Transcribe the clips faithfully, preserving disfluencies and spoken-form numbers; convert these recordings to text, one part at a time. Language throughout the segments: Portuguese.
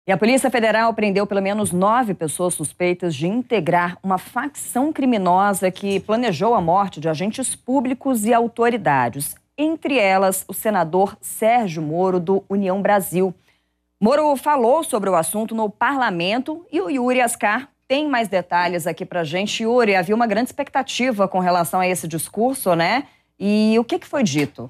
E a Polícia Federal prendeu pelo menos nove pessoas suspeitas de integrar uma facção criminosa que planejou a morte de agentes públicos e autoridades. Entre elas, o senador Sérgio Moro, do União Brasil. Moro falou sobre o assunto no parlamento e o Yuri Ascar tem mais detalhes aqui pra gente. Yuri, havia uma grande expectativa com relação a esse discurso, né? E o que que foi dito?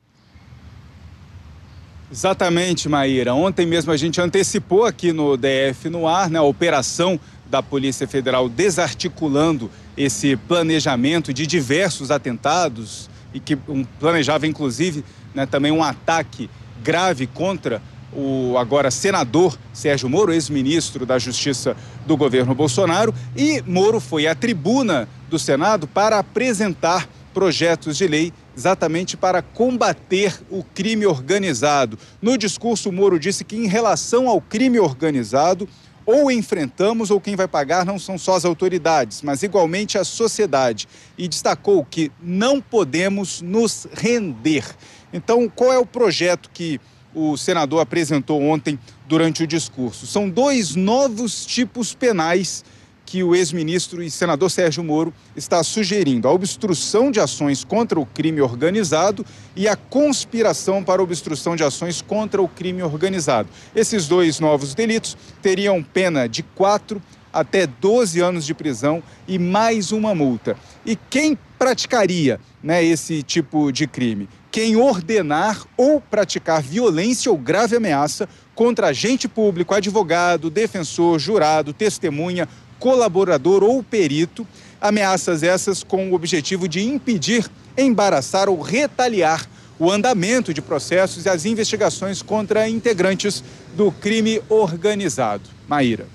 Exatamente, Maíra. Ontem mesmo a gente antecipou aqui no D F no ar, né, a operação da Polícia Federal desarticulando esse planejamento de diversos atentados e que um, planejava, inclusive, né, também um ataque grave contra o agora senador Sérgio Moro, ex-ministro da Justiça do governo Bolsonaro. E Moro foi à tribuna do Senado para apresentar projetos de lei exatamente para combater o crime organizado. No discurso, Moro disse que em relação ao crime organizado, ou enfrentamos ou quem vai pagar não são só as autoridades, mas igualmente a sociedade. E destacou que não podemos nos render. Então, qual é o projeto que o senador apresentou ontem durante o discurso? São dois novos tipos penais que o ex-ministro e senador Sérgio Moro está sugerindo: a obstrução de ações contra o crime organizado e a conspiração para obstrução de ações contra o crime organizado. Esses dois novos delitos teriam pena de quatro até doze anos de prisão e mais uma multa. E quem praticaria, né, esse tipo de crime? Quem ordenar ou praticar violência ou grave ameaça contra agente público, advogado, defensor, jurado, testemunha, colaborador ou perito, ameaças essas com o objetivo de impedir, embaraçar ou retaliar o andamento de processos e as investigações contra integrantes do crime organizado. Maíra.